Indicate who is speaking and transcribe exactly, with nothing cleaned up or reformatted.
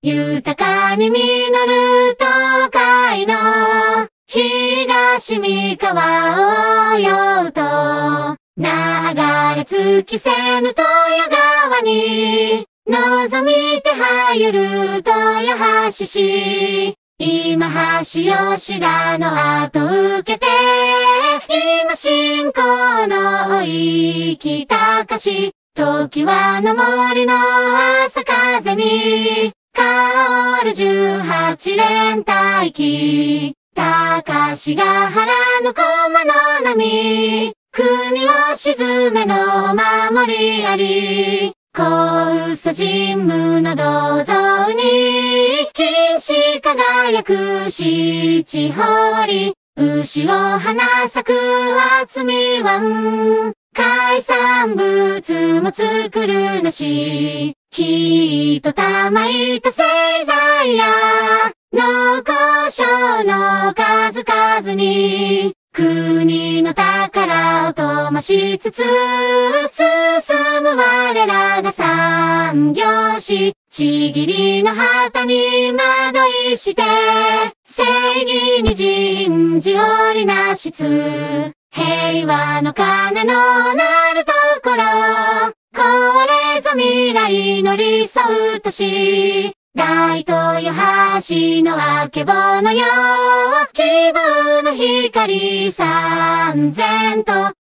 Speaker 1: 豊かに実る東海の東三河を酔うと、流れ尽きせぬ豊川に、望みてはゆる豊橋市。今橋吉田の後受けて、今信仰の生きたかし、時はの森の朝風に、香る十八連大気。高しが原の駒の波、国を沈めの守りあり。高嘘神武の銅像に、金糸輝く七堀。牛を花咲く厚み湾。海産物も作るなし。人玉いた製材や、農工商の数々に、国の宝をとましつつ、進む我らが産業し、ちぎりの旗に惑いして、正義に人事をりなしつ、平和の鐘の鳴るところ、これぞ未来の理想都市。大豊橋のあけぼのよ、希望の光三千と